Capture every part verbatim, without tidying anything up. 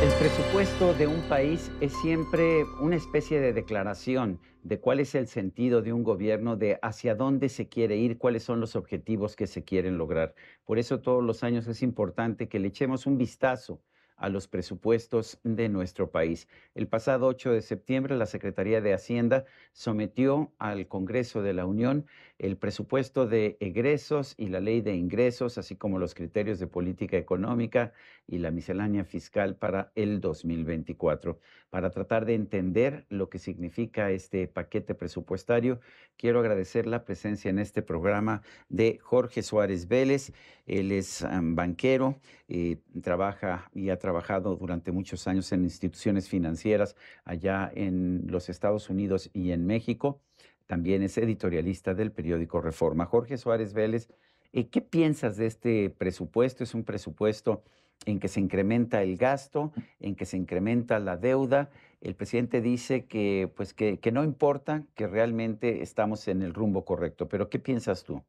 El presupuesto de un país es siempre una especie de declaración de cuál es el sentido de un gobierno, de hacia dónde se quiere ir, cuáles son los objetivos que se quieren lograr. Por eso todos los años es importante que le echemos un vistazo a los presupuestos de nuestro país. El pasado ocho de septiembre, la Secretaría de Hacienda sometió al Congreso de la Unión el presupuesto de egresos y la ley de ingresos, así como los criterios de política económica y la miscelánea fiscal para el dos mil veinticuatro. Para tratar de entender lo que significa este paquete presupuestario, quiero agradecer la presencia en este programa de Jorge Suárez Vélez. Él es um, banquero, eh, trabaja y ha trabajado durante muchos años en instituciones financieras allá en los Estados Unidos y en México. También es editorialista del periódico Reforma. Jorge Suárez Vélez, eh, ¿qué piensas de este presupuesto? Es un presupuesto en que se incrementa el gasto, en que se incrementa la deuda. El presidente dice que, pues que, que no importa, que realmente estamos en el rumbo correcto. Pero ¿qué piensas tú?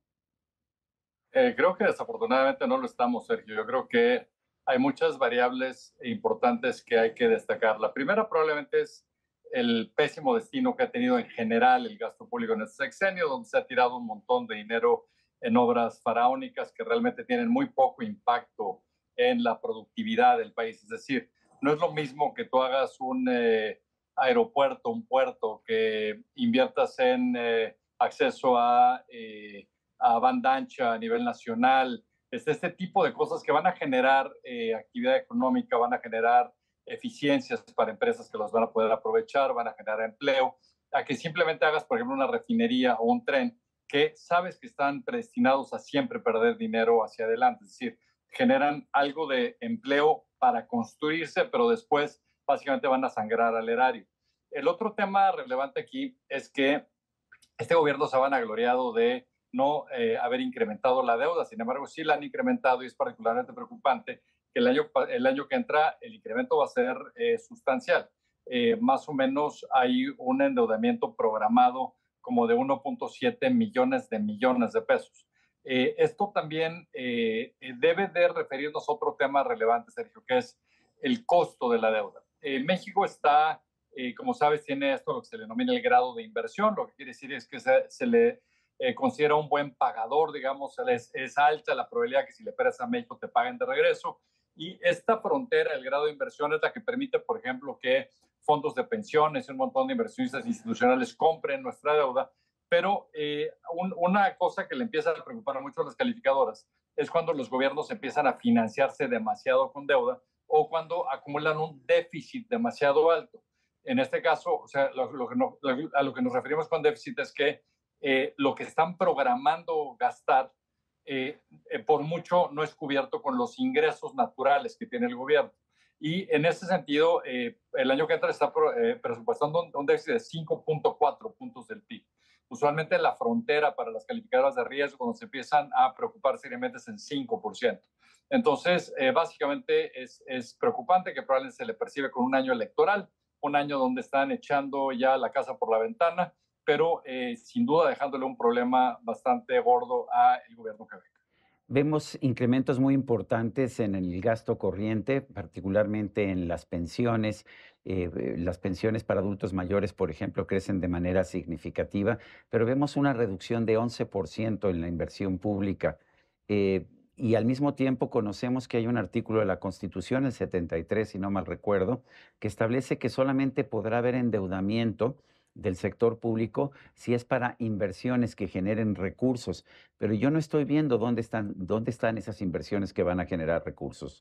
Eh, creo que desafortunadamente no lo estamos, Sergio. Yo creo que hay muchas variables importantes que hay que destacar. La primera probablemente es el pésimo destino que ha tenido en general el gasto público en este sexenio, donde se ha tirado un montón de dinero en obras faraónicas que realmente tienen muy poco impacto en la productividad del país. Es decir, no es lo mismo que tú hagas un eh, aeropuerto, un puerto, que inviertas en eh, acceso a... Eh, a banda ancha a nivel nacional, este, este tipo de cosas que van a generar eh, actividad económica, van a generar eficiencias para empresas que los van a poder aprovechar, van a generar empleo, a que simplemente hagas, por ejemplo, una refinería o un tren que sabes que están predestinados a siempre perder dinero hacia adelante, es decir, generan algo de empleo para construirse, pero después básicamente van a sangrar al erario. El otro tema relevante aquí es que este gobierno se ha vanagloriado de no eh, haber incrementado la deuda, sin embargo sí la han incrementado y es particularmente preocupante que el año, el año que entra el incremento va a ser eh, sustancial. Eh, más o menos hay un endeudamiento programado como de uno punto siete millones de millones de pesos. Eh, esto también eh, debe de referirnos a otro tema relevante, Sergio, que es el costo de la deuda. Eh, México está eh, como sabes, tiene esto lo que se le denomina el grado de inversión, lo que quiere decir es que se, se le eh, considera un buen pagador, digamos, es, es alta la probabilidad que si le prestas a México te paguen de regreso. Y esta frontera, el grado de inversión, es la que permite, por ejemplo, que fondos de pensiones y un montón de inversionistas institucionales compren nuestra deuda. Pero eh, un, una cosa que le empieza a preocupar mucho a las calificadoras es cuando los gobiernos empiezan a financiarse demasiado con deuda o cuando acumulan un déficit demasiado alto. En este caso, o sea, lo, lo que no, lo, a lo que nos referimos con déficit es que eh, lo que están programando gastar eh, eh, por mucho no es cubierto con los ingresos naturales que tiene el gobierno. Y en ese sentido, eh, el año que entra está eh, presupuestando un, un déficit de cinco punto cuatro puntos del P I B. Usualmente la frontera para las calificadoras de riesgo, cuando se empiezan a preocupar seriamente, es en cinco por ciento. Entonces, eh, básicamente es, es preocupante que probablemente se le percibe con un año electoral, un año donde están echando ya la casa por la ventana, pero eh, sin duda dejándole un problema bastante gordo al gobierno que venga. Vemos incrementos muy importantes en el gasto corriente, particularmente en las pensiones. Eh, eh, las pensiones para adultos mayores, por ejemplo, crecen de manera significativa, pero vemos una reducción de once por ciento en la inversión pública. Eh, y al mismo tiempo conocemos que hay un artículo de la Constitución, el setenta y tres, si no mal recuerdo, que establece que solamente podrá haber endeudamiento del sector público si es para inversiones que generen recursos, pero yo no estoy viendo dónde están, dónde están esas inversiones que van a generar recursos.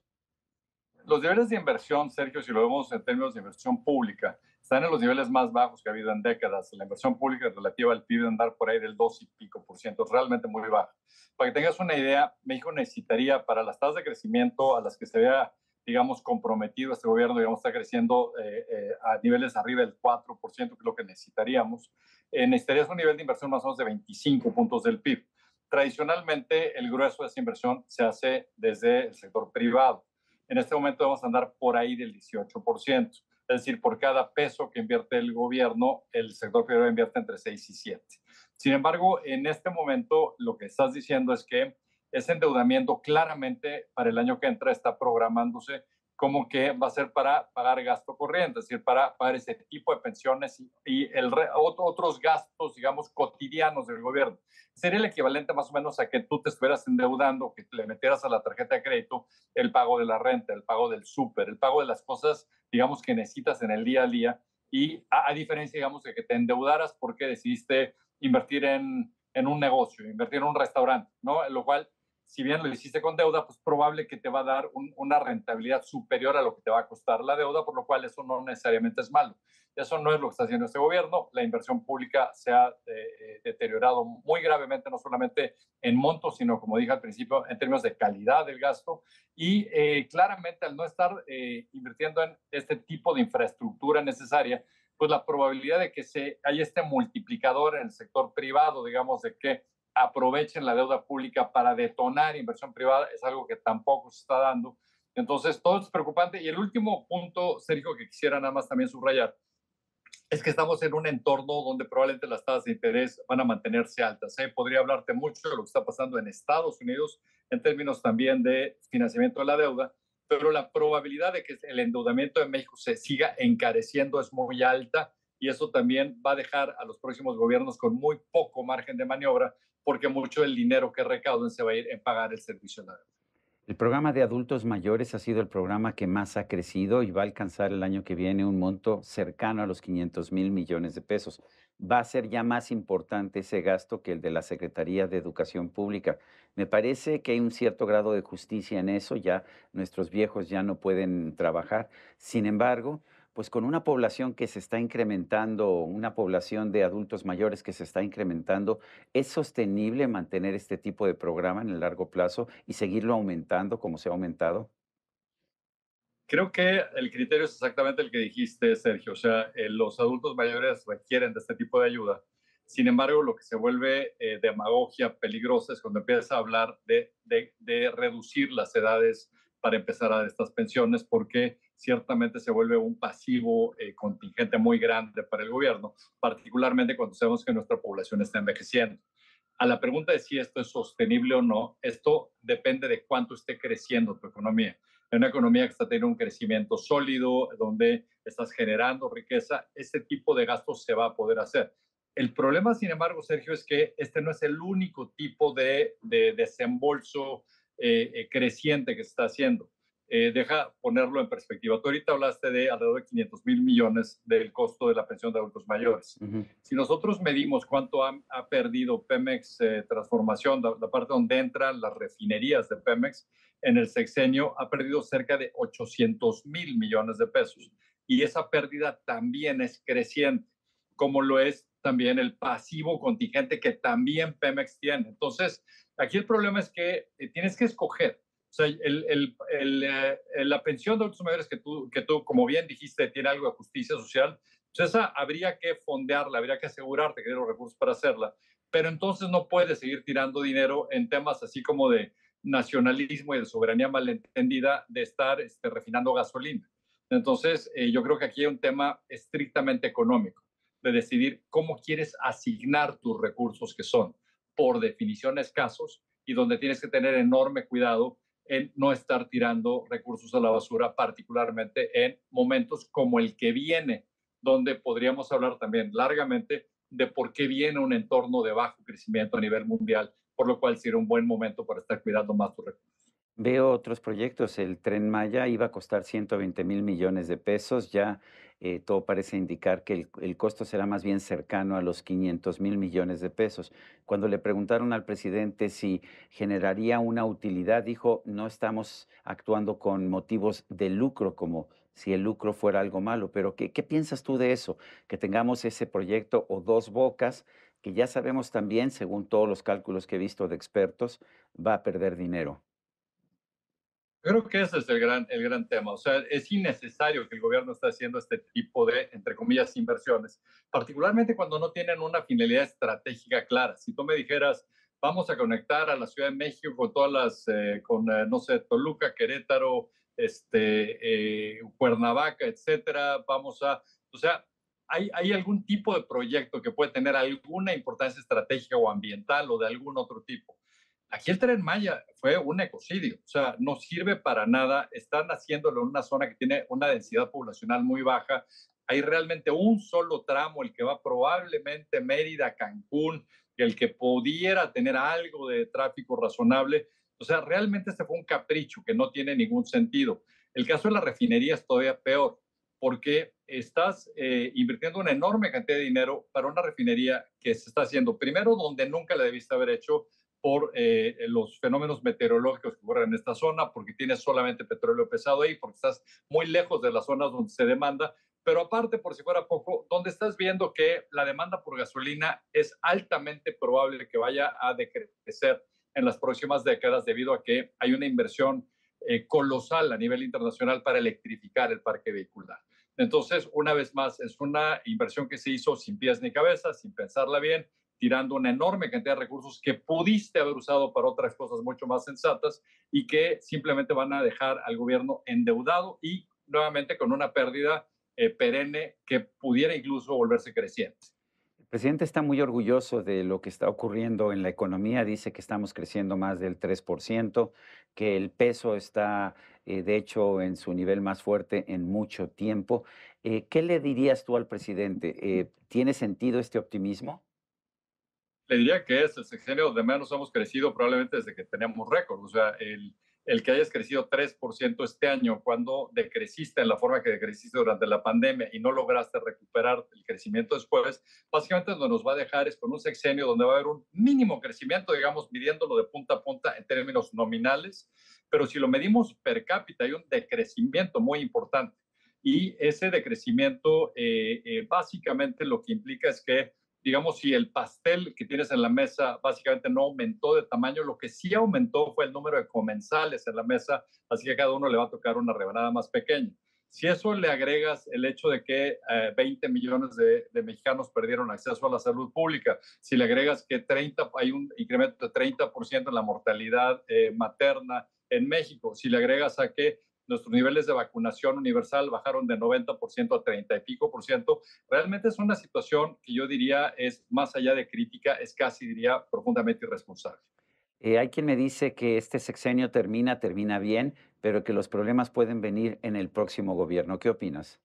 Los niveles de inversión, Sergio, si lo vemos en términos de inversión pública, están en los niveles más bajos que ha habido en décadas. La inversión pública relativa al P I B andar por ahí del dos y pico por ciento, realmente muy baja. Para que tengas una idea, México necesitaría para las tasas de crecimiento a las que se vea, digamos, comprometido este gobierno, digamos, está creciendo eh, eh, a niveles arriba del cuatro por ciento, que es lo que necesitaríamos, eh, necesitarías un nivel de inversión más o menos de veinticinco puntos del P I B. Tradicionalmente, el grueso de esa inversión se hace desde el sector privado. En este momento vamos a andar por ahí del dieciocho por ciento. Es decir, por cada peso que invierte el gobierno, el sector privado invierte entre seis y siete. Sin embargo, en este momento lo que estás diciendo es que ese endeudamiento claramente para el año que entra está programándose como que va a ser para pagar gasto corriente, es decir, para pagar ese tipo de pensiones y, y el re, otros gastos, digamos, cotidianos del gobierno. Sería el equivalente más o menos a que tú te estuvieras endeudando, que le metieras a la tarjeta de crédito el pago de la renta, el pago del súper, el pago de las cosas, digamos, que necesitas en el día a día. Y a, a diferencia, digamos, de que te endeudaras porque decidiste invertir en, en un negocio, invertir en un restaurante, ¿no? Lo cual, si bien lo hiciste con deuda, pues probable que te va a dar un, una rentabilidad superior a lo que te va a costar la deuda, por lo cual eso no necesariamente es malo. Eso no es lo que está haciendo este gobierno. La inversión pública se ha eh, deteriorado muy gravemente, no solamente en montos, sino, como dije al principio, en términos de calidad del gasto. Y eh, claramente, al no estar eh, invirtiendo en este tipo de infraestructura necesaria, pues la probabilidad de que se haya este multiplicador en el sector privado, digamos, de que aprovechen la deuda pública para detonar inversión privada, es algo que tampoco se está dando. Entonces, todo es preocupante. Y el último punto, Sergio, que quisiera nada más también subrayar, es que estamos en un entorno donde probablemente las tasas de interés van a mantenerse altas. ¿eh? Podría hablarte mucho de lo que está pasando en Estados Unidos en términos también de financiamiento de la deuda, pero la probabilidad de que el endeudamiento de México se siga encareciendo es muy alta y eso también va a dejar a los próximos gobiernos con muy poco margen de maniobra porque mucho del dinero que recauden se va a ir en pagar el servicio de la deuda. El programa de adultos mayores ha sido el programa que más ha crecido y va a alcanzar el año que viene un monto cercano a los quinientos mil millones de pesos. Va a ser ya más importante ese gasto que el de la Secretaría de Educación Pública. Me parece que hay un cierto grado de justicia en eso, ya nuestros viejos ya no pueden trabajar. Sin embargo, pues con una población que se está incrementando, una población de adultos mayores que se está incrementando, ¿es sostenible mantener este tipo de programa en el largo plazo y seguirlo aumentando como se ha aumentado? Creo que el criterio es exactamente el que dijiste, Sergio. O sea, eh, los adultos mayores requieren de este tipo de ayuda. Sin embargo, lo que se vuelve eh, demagogia peligrosa es cuando empieza a hablar de, de, de reducir las edades para empezar a dar estas pensiones, porque ciertamente se vuelve un pasivo eh, contingente muy grande para el gobierno, particularmente cuando sabemos que nuestra población está envejeciendo. A la pregunta de si esto es sostenible o no, esto depende de cuánto esté creciendo tu economía. En una economía que está teniendo un crecimiento sólido, donde estás generando riqueza, este tipo de gastos se va a poder hacer. El problema, sin embargo, Sergio, es que este no es el único tipo de, de desembolso eh, eh, creciente que se está haciendo. Eh, deja ponerlo en perspectiva. Tú ahorita hablaste de alrededor de quinientos mil millones del costo de la pensión de adultos mayores. Ujú. Si nosotros medimos cuánto ha, ha perdido Pemex eh, Transformación, la, la, parte donde entran las refinerías de Pemex, en el sexenio ha perdido cerca de ochocientos mil millones de pesos. Y esa pérdida también es creciente, como lo es también el pasivo contingente que también Pemex tiene. Entonces, aquí el problema es que eh, tienes que escoger. O sea, el, el, el, eh, la pensión de adultos mayores que tú, que tú, como bien dijiste, tiene algo de justicia social, pues esa habría que fondearla, habría que asegurarte que tiene los recursos para hacerla, pero entonces no puedes seguir tirando dinero en temas así como de nacionalismo y de soberanía malentendida de estar este, refinando gasolina. Entonces, eh, yo creo que aquí hay un tema estrictamente económico, de decidir cómo quieres asignar tus recursos que son, por definición, escasos y donde tienes que tener enorme cuidado en no estar tirando recursos a la basura, particularmente en momentos como el que viene, donde podríamos hablar también largamente de por qué viene un entorno de bajo crecimiento a nivel mundial, por lo cual sería un buen momento para estar cuidando más tus recursos. Veo otros proyectos. El Tren Maya iba a costar ciento veinte mil millones de pesos. Ya eh, todo parece indicar que el, el costo será más bien cercano a los quinientos mil millones de pesos. Cuando le preguntaron al presidente si generaría una utilidad, dijo, no estamos actuando con motivos de lucro, como si el lucro fuera algo malo. Pero ¿qué, qué piensas tú de eso? Que tengamos ese proyecto o Dos Bocas, que ya sabemos también, según todos los cálculos que he visto de expertos, va a perder dinero. Creo que ese es el gran, el gran tema. O sea, es innecesario que el gobierno esté haciendo este tipo de, entre comillas, inversiones, particularmente cuando no tienen una finalidad estratégica clara. Si tú me dijeras, vamos a conectar a la Ciudad de México con todas las, eh, con, eh, no sé, Toluca, Querétaro, este, eh, Cuernavaca, etcétera, vamos a, o sea, ¿hay, ¿hay algún tipo de proyecto que puede tener alguna importancia estratégica o ambiental o de algún otro tipo? Aquí el Tren Maya fue un ecocidio, o sea, no sirve para nada. Están haciéndolo en una zona que tiene una densidad poblacional muy baja. Hay realmente un solo tramo, el que va probablemente Mérida, Cancún, el que pudiera tener algo de tráfico razonable. O sea, realmente este fue un capricho que no tiene ningún sentido. El caso de la refinería es todavía peor, porque estás eh, invirtiendo una enorme cantidad de dinero para una refinería que se está haciendo, primero, donde nunca la debiste haber hecho, por eh, los fenómenos meteorológicos que ocurren en esta zona, porque tienes solamente petróleo pesado ahí, porque estás muy lejos de las zonas donde se demanda, pero aparte, por si fuera poco, donde estás viendo que la demanda por gasolina es altamente probable que vaya a decrecer en las próximas décadas debido a que hay una inversión eh, colosal a nivel internacional para electrificar el parque vehicular. Entonces, una vez más, es una inversión que se hizo sin pies ni cabeza, sin pensarla bien, tirando una enorme cantidad de recursos que pudiste haber usado para otras cosas mucho más sensatas y que simplemente van a dejar al gobierno endeudado y nuevamente con una pérdida eh, perenne que pudiera incluso volverse creciente. El presidente está muy orgulloso de lo que está ocurriendo en la economía. Dice que estamos creciendo más del tres por ciento, que el peso está, eh, de hecho, en su nivel más fuerte en mucho tiempo. Eh, ¿qué le dirías tú al presidente? Eh, ¿tiene sentido este optimismo? Le diría que es el sexenio donde menos hemos crecido probablemente desde que tenemos récord. O sea, el, el que hayas crecido tres por ciento este año cuando decreciste en la forma que decreciste durante la pandemia y no lograste recuperar el crecimiento después, básicamente donde nos va a dejar es con un sexenio donde va a haber un mínimo crecimiento, digamos, midiéndolo de punta a punta en términos nominales, pero si lo medimos per cápita hay un decrecimiento muy importante. Y ese decrecimiento eh, eh, básicamente lo que implica es que digamos, si el pastel que tienes en la mesa básicamente no aumentó de tamaño, lo que sí aumentó fue el número de comensales en la mesa, así que a cada uno le va a tocar una rebanada más pequeña. Si eso le agregas el hecho de que eh, veinte millones de, de, mexicanos perdieron acceso a la salud pública, si le agregas que treinta, hay un incremento de treinta por ciento en la mortalidad eh, materna en México, si le agregas a que nuestros niveles de vacunación universal bajaron de noventa por ciento a treinta y pico por ciento. Realmente es una situación que yo diría es más allá de crítica, es casi diría profundamente irresponsable. Eh, hay quien me dice que este sexenio termina, termina bien, pero que los problemas pueden venir en el próximo gobierno. ¿Qué opinas?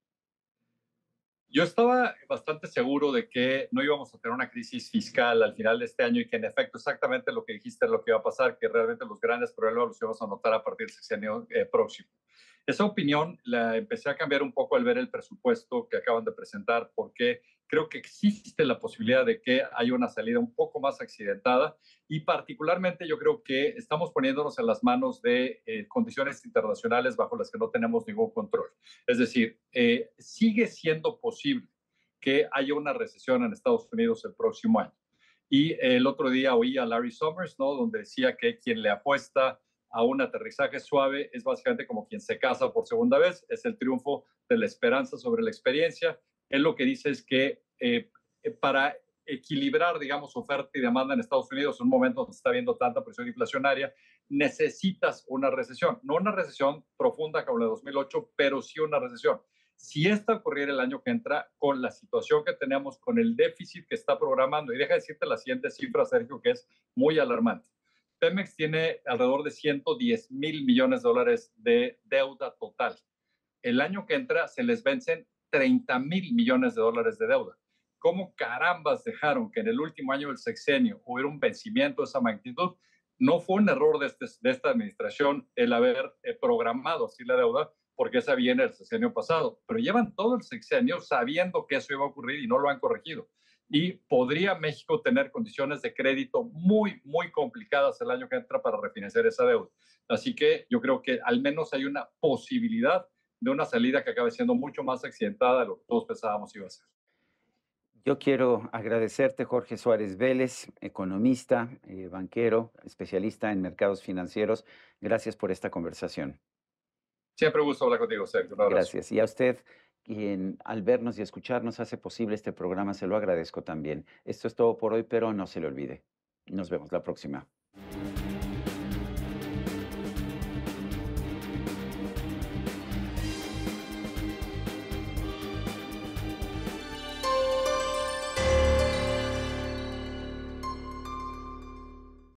Yo estaba bastante seguro de que no íbamos a tener una crisis fiscal al final de este año y que en efecto exactamente lo que dijiste es lo que iba a pasar, que realmente los grandes problemas los íbamos a notar a partir del sexenio eh, próximo. Esa opinión la empecé a cambiar un poco al ver el presupuesto que acaban de presentar, porque creo que existe la posibilidad de que haya una salida un poco más accidentada y particularmente yo creo que estamos poniéndonos en las manos de eh, condiciones internacionales bajo las que no tenemos ningún control. Es decir, eh, sigue siendo posible que haya una recesión en Estados Unidos el próximo año. Y el otro día oí a Larry Summers, ¿no? Donde decía que quien le apuesta a un aterrizaje suave es básicamente como quien se casa por segunda vez, es el triunfo de la esperanza sobre la experiencia. Él lo que dice es que eh, para equilibrar, digamos, oferta y demanda en Estados Unidos en un momento donde se está viendo tanta presión inflacionaria, necesitas una recesión, no una recesión profunda como la de dos mil ocho, pero sí una recesión. Si esta ocurriera el año que entra, con la situación que tenemos, con el déficit que está programando, y deja decirte la siguiente cifra, Sergio, que es muy alarmante. Pemex tiene alrededor de ciento diez mil millones de dólares de deuda total. El año que entra se les vencen treinta mil millones de dólares de deuda. ¿Cómo carambas dejaron que en el último año del sexenio hubiera un vencimiento de esa magnitud? No fue un error de, este, de esta administración el haber eh, programado así la deuda, porque esa viene el sexenio pasado, pero llevan todo el sexenio sabiendo que eso iba a ocurrir y no lo han corregido. Y podría México tener condiciones de crédito muy, muy complicadas el año que entra para refinanciar esa deuda. Así que yo creo que al menos hay una posibilidad de una salida que acabe siendo mucho más accidentada de lo que todos pensábamos iba a ser. Yo quiero agradecerte, Jorge Suárez Vélez, economista, eh, banquero, especialista en mercados financieros. Gracias por esta conversación. Siempre gusto hablar contigo, Sergio. Un abrazo. Gracias. Y a usted, quien al vernos y escucharnos hace posible este programa, se lo agradezco también. Esto es todo por hoy, pero no se le olvide. Nos vemos la próxima.